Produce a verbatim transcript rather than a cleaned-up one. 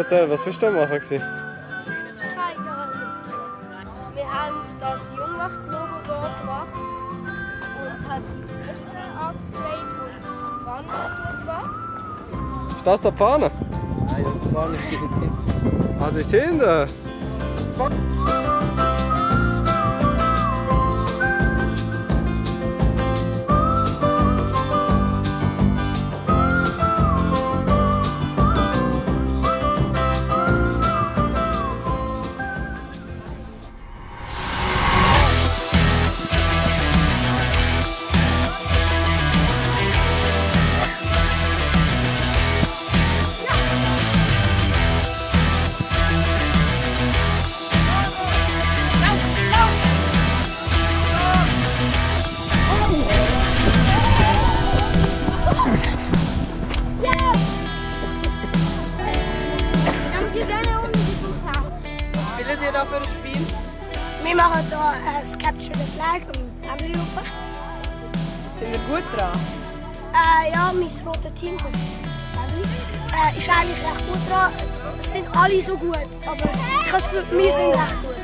Erzähl, was bist du am machen gewesen? Keine Ahnung. Wir haben das Jungmacht-Logo hier gemacht und haben das Österreich angesprayt und Pfanne dazu gemacht. Ist das da die Fahne? Nein, die Fahne steht hinten. Ah, dort hinten? Was spielt ihr da für ein Spiel? Wir machen hier ein Capture the Flag und Emily rufen. Sind wir gut dran? Äh, ja, mein rotes Team kommt. Emily. Äh, ist eigentlich recht gut dran. Es sind alle so gut, aber ich habe das Gefühl, wir sind recht gut.